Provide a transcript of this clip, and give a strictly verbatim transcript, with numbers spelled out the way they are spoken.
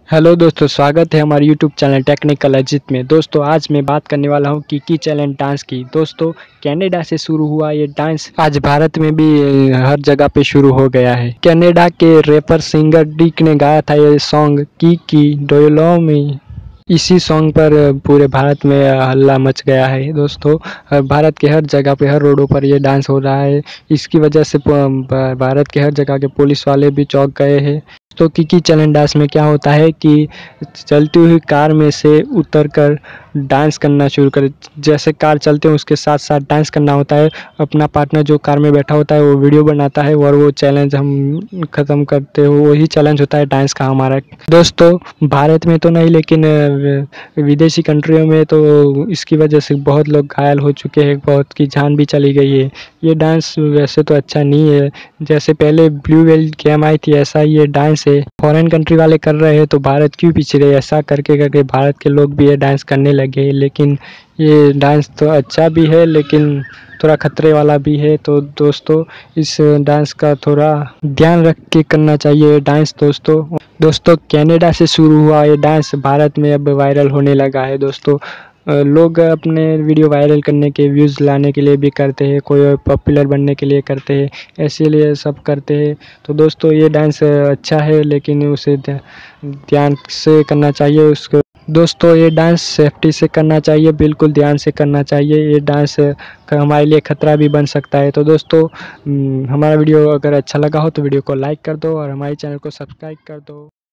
Hello दोस्तों, स्वागत है हमारे यूट्यूब चैनल टेक्निकल अजित में। दोस्तों आज मैं बात करने वाला हूं किकी चैलेंज डांस की। दोस्तों कनाडा से शुरू हुआ ये डांस आज भारत में भी अ, हर जगह पे शुरू हो गया है। कनाडा के रैपर सिंगर डिक ने गाया था ये song Kiki do you love me. इसी सॉन्ग पर अ, पूरे भारत में अ, हल्ला मच गया है। दोस्तों अ, भारत के हर जगह पे हर रोडों पर ये डांस हो रहा है। इसकी वजह से प- ब- भारत के हर जगह के पुलिस वाले भी चौंक गए हैं। तो किकी चैलेंज डांस में क्या होता है कि चलती हुई कार में से उतरकर डांस करना शुरू कर, जैसे कार चलते हैं उसके साथ साथ डांस करना होता है। अपना पार्टनर जो कार में बैठा होता है वो वीडियो बनाता है और वो चैलेंज हम ख़त्म करते हो, वही चैलेंज होता है डांस का हमारा। दोस्तों भारत में तो नहीं लेकिन अ, विदेशी कंट्रियों में तो इसकी वजह से बहुत लोग घायल हो चुके हैं, बहुत की जान भी चली गई है। ये डांस वैसे तो अच्छा नहीं है, जैसे पहले ब्लू वेल गेम आई थी ऐसा ये डांस है। फॉरेन कंट्री वाले कर रहे हैं तो भारत क्यों पीछे रहे। ऐसा करके करके भारत के लोग भी ये डांस करने लगे, लेकिन ये डांस तो अच्छा भी है लेकिन थोड़ा खतरे वाला भी है। तो दोस्तों इस डांस का थोड़ा ध्यान रख के करना चाहिए डांस। दोस्तों दोस्तों कनाडा से शुरू हुआ ये डांस भारत में अब वायरल होने लगा है। दोस्तों अ, लोग अपने वीडियो वायरल करने के व्यूज़ लाने के लिए भी करते हैं, कोई पॉपुलर बनने के लिए करते हैं, इसीलिए सब करते हैं। तो दोस्तों ये डांस अच्छा है लेकिन उसे ध्या- ध्यान से करना चाहिए उसको। दोस्तों ये डांस सेफ्टी से करना चाहिए, बिल्कुल ध्यान से करना चाहिए। ये डांस का हमारे लिए खतरा भी बन सकता है। तो दोस्तों हम्म, हमारा वीडियो अगर अच्छा लगा हो तो वीडियो को लाइक कर दो और हमारे चैनल को सब्सक्राइब कर दो।